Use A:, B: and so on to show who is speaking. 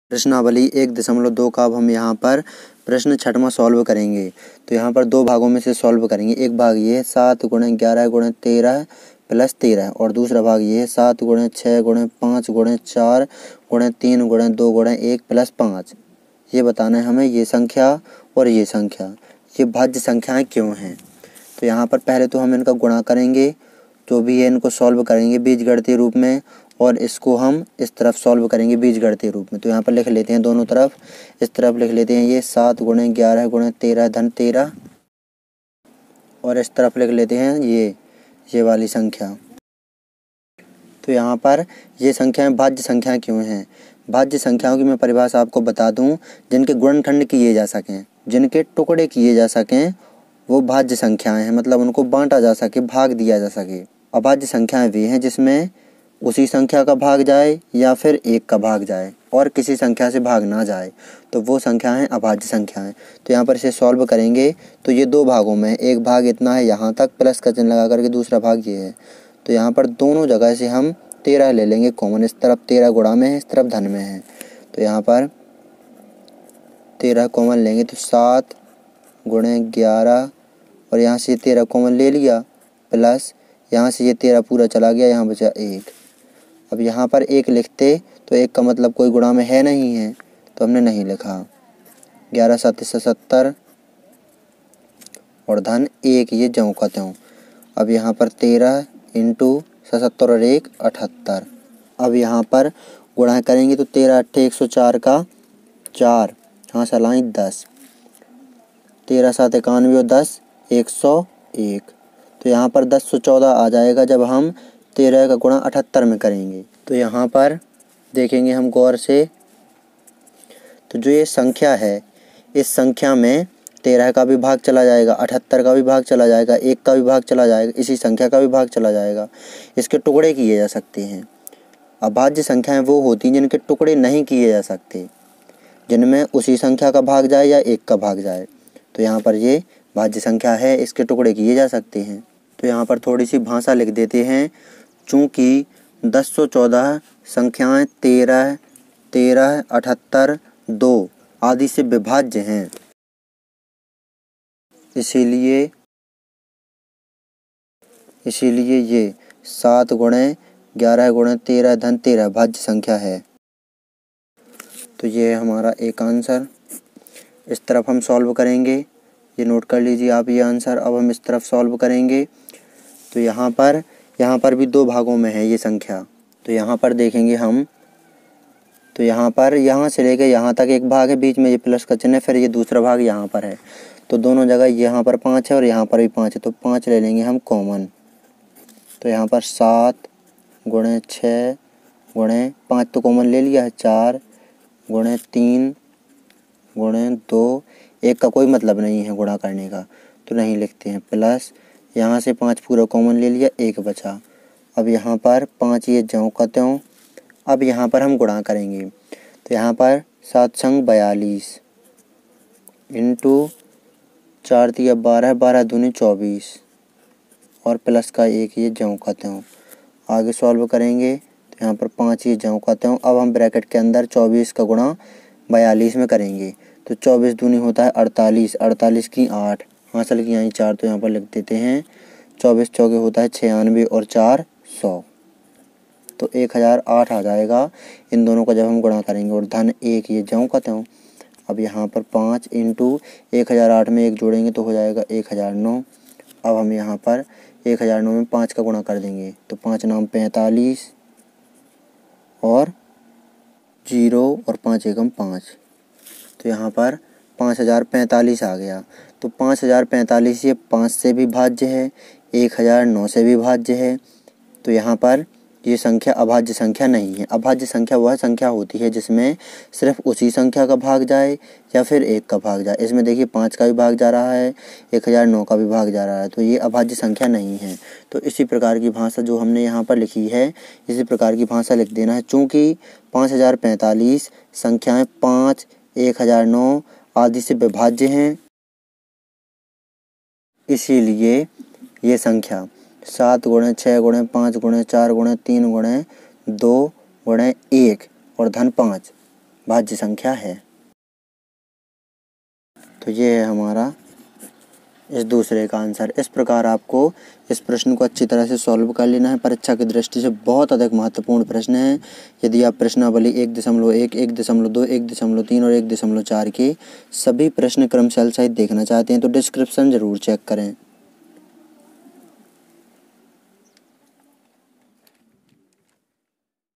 A: प्रश्नावली 1.2 का अब हम यहाँ पर प्रश्न छठवां सॉल्व करेंगे। तो यहाँ पर दो भागों में से सॉल्व करेंगे। एक भाग ये है 7 × 11 × 13 + 13 और दूसरा भाग ये है 7 × 6 × 5 × 4 × 3 × 2 × 1 + 5। ये बताना है हमें ये संख्या और ये संख्या, ये भाज्य संख्याएँ क्यों हैं। तो यहाँ पर पहले तो हम इनका गुणा करेंगे, जो भी है इनको सॉल्व करेंगे बीजगणितीय रूप में, और इसको हम इस तरफ सॉल्व करेंगे बीजगणितीय रूप में। तो यहाँ पर लिख लेते हैं दोनों तरफ। इस तरफ लिख लेते हैं ये 7 × 11 × 13 धन 13, और इस तरफ लिख लेते हैं ये वाली संख्या। तो यहाँ पर ये संख्याएं भाज्य संख्याएं क्यों हैं। भाज्य संख्याओं की मैं परिभाषा आपको बता दूं, जिनके गुणनखंड किए जा सकें, जिनके टुकड़े किए जा सकें, वो भाज्य संख्याएं हैं। मतलब उनको बांटा जा सके, भाग दिया जा सके। अभाज्य संख्याएं वे हैं जिसमें उसी संख्या का भाग जाए या फिर एक का भाग जाए और किसी संख्या से भाग ना जाए, तो वो संख्याएं अभाज्य संख्याएं। तो यहाँ पर इसे सॉल्व करेंगे तो ये दो भागों में, एक भाग इतना है यहाँ तक प्लस का चिन्ह लगा करके, दूसरा भाग ये है। तो यहाँ पर दोनों जगह से हम 13 ले लेंगे कॉमन। इस तरफ 13 गुणा में है, इस तरफ धन में है। तो यहाँ पर 13 कॉमन लेंगे तो 7 × 11 और यहाँ से 13 कॉमन ले लिया, प्लस यहाँ से ये 13 पूरा चला गया, यहाँ बचा 1। अब यहाँ पर 1 लिखते तो 1 का मतलब कोई गुणा में है नहीं है, तो हमने नहीं लिखा। 11 × 7 = 70 और धन 1, ये ज्यों का त्यों। अब यहाँ पर 13 × 77 और 1 78। अब यहाँ पर गुणा करेंगे तो 13 × 8 = 104 का 4, यहाँ से लाएँ 10, 13 × 7 = 91 और 10 101। तो यहाँ पर 1014 आ जाएगा जब हम 13 का गुणा 78 में करेंगे। तो यहाँ पर देखेंगे हम गौर से, तो जो ये संख्या है, इस संख्या में 13 का भी भाग चला जाएगा, 78 का भी भाग चला जाएगा, 1 का भी भाग चला जाएगा, इसी संख्या का भी भाग चला जाएगा। इसके टुकड़े किए जा सकते हैं। अभाज्य संख्याएं वो होती हैं जिनके टुकड़े नहीं किए जा सकते, जिनमें उसी संख्या का भाग जाए या 1 का भाग जाए। तो यहाँ पर ये भाज्य संख्या है, इसके टुकड़े किए जा सकते हैं। तो यहाँ पर थोड़ी सी भाषा लिख देते हैं। चूँकि 1014 संख्याएं 13, 78, 2 आदि से विभाज्य हैं, इसीलिए ये 7 × 11 × 13 धन 13 भाज्य संख्या है। तो ये है हमारा एक आंसर। इस तरफ हम सॉल्व करेंगे, ये नोट कर लीजिए आप ये आंसर। अब हम इस तरफ सॉल्व करेंगे तो यहाँ पर भी दो भागों में है ये संख्या। तो यहाँ पर देखेंगे हम, तो यहाँ पर यहाँ से लेकर यहाँ तक एक भाग है, बीच में ये प्लस का चिन्ह है, फिर ये दूसरा भाग यहाँ पर है। तो दोनों जगह यहाँ पर 5 है और यहाँ पर भी 5 है, तो 5 ले लेंगे हम कॉमन। तो यहाँ पर 7 × 6 × 5 तो कॉमन ले लिया है, 4 × 3 × 2, 1 का कोई मतलब नहीं है गुणा करने का, तो नहीं लिखते हैं, प्लस यहाँ से 5 पूरा कॉमन ले लिया, 1 बचा। अब यहाँ पर 5 ये ज्यों का त्यों। अब यहाँ पर हम गुणा करेंगे, तो यहाँ पर 7 × 42 × 4 × 12, 12 दूनी 24 और प्लस का 1 ये ज्यों का त्यों। आगे सॉल्व करेंगे तो यहाँ पर 5 ये ज्यों का त्यों। अब हम ब्रैकेट के अंदर 24 का गुणा 42 में करेंगे, तो 24 दूनी होता है 48, 48 की 8, हासिल की आई 4, तो यहाँ पर लिख देते हैं 24 चौके होता है 96 और 4 100, तो 1008 आ जाएगा इन दोनों का जब हम गुणा करेंगे, और धन 1 ये ज्यों का त्यों। अब यहाँ पर 5 × 1008 में 1 जोड़ेंगे तो हो जाएगा 1009। अब हम यहाँ पर 1009 में 5 का गुणा कर देंगे, तो 5 × 9 = 45 और 0 और 5 × 1 = 5, तो यहाँ पर 5045 आ गया। तो 5045 ये 5 से भी भाज्य है, 1009 से भी भाज्य है। तो यहाँ पर ये संख्या अभाज्य संख्या नहीं है। अभाज्य संख्या वह संख्या होती है जिसमें सिर्फ उसी संख्या का भाग जाए या फिर 1 का भाग जाए। इसमें देखिए 5 का भी भाग जा रहा है, 1009 का भी भाग जा रहा है, तो ये अभाज्य संख्या नहीं है। तो इसी प्रकार की भाषा जो हमने यहाँ पर लिखी है, इसी प्रकार की भाषा लिख देना है। चूँकि 5045 संख्याएँ 5, 1009 आदि से विभाज्य हैं, इसीलिए ये संख्या 7 × 6 × 5 × 4 × 3 × 2 × 1 और धन 5 भाज्य संख्या है। तो ये है हमारा इस दूसरे का आंसर। इस प्रकार आपको इस प्रश्न को अच्छी तरह से सॉल्व कर लेना है। परीक्षा की दृष्टि से बहुत अधिक महत्वपूर्ण प्रश्न है। यदि आप प्रश्नावली 1.1, 1.2, 1.3 और 1.4 के सभी प्रश्न क्रम सहित देखना चाहते हैं तो डिस्क्रिप्शन ज़रूर चेक करें।